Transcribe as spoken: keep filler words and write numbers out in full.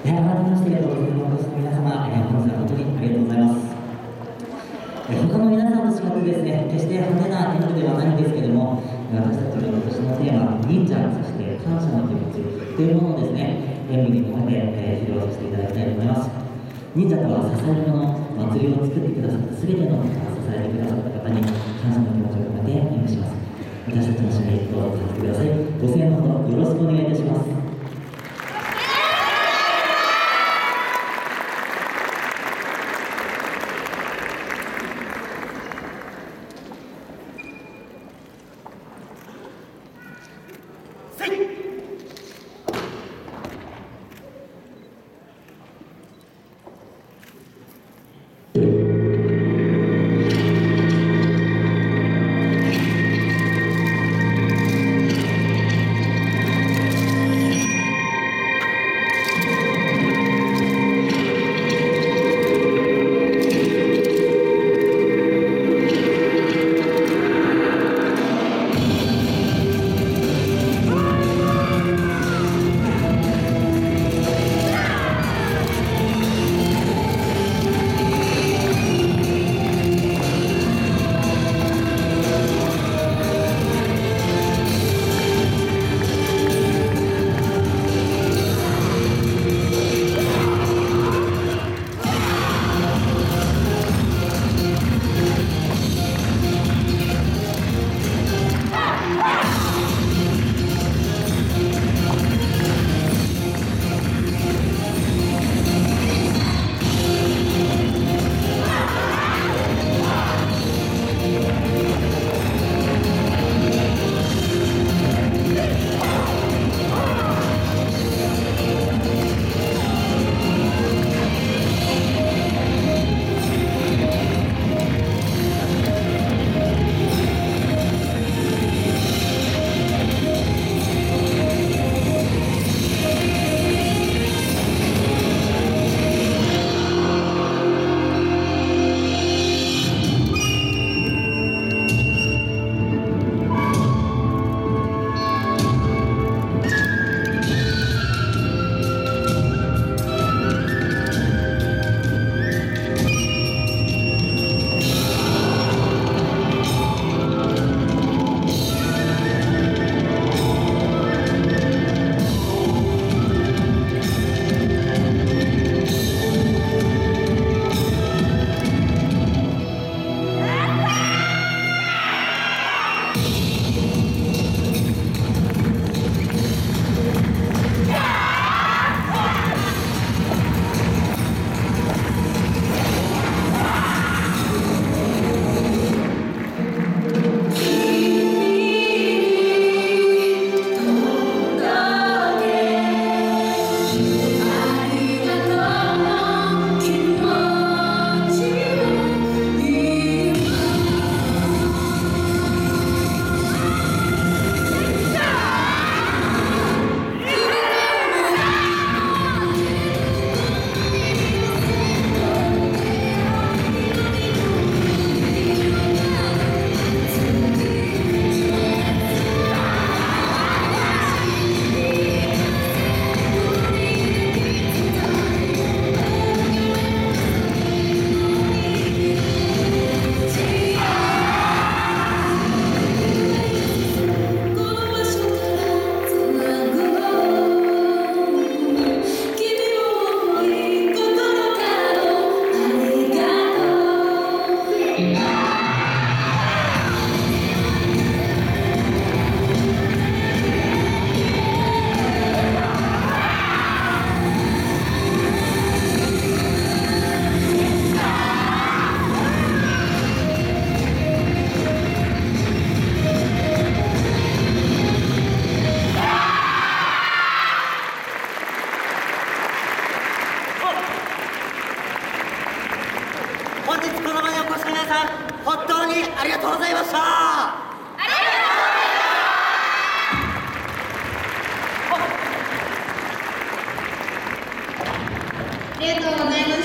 改めまして、ご来店の皆様、えー本日は本当にありがとうございます。えー他の皆さんと違ってですね、決して派手な演舞ではないんですけども、私たちの今年のテーマ、忍者、そして感謝の気持ちというものをですね、演舞に込めて、えー披露させていただきたいと思います。忍者とは支えるもの、祭りを作ってくださったすべての方、支えてくださった方に感謝の気持ちを込めて演舞します。私たちの締めどうぞさせてください。ご声援のほどよろしくお願いいたします。 本日この場にお越しの皆さん、本当にありがとうございました。ありがとうございました。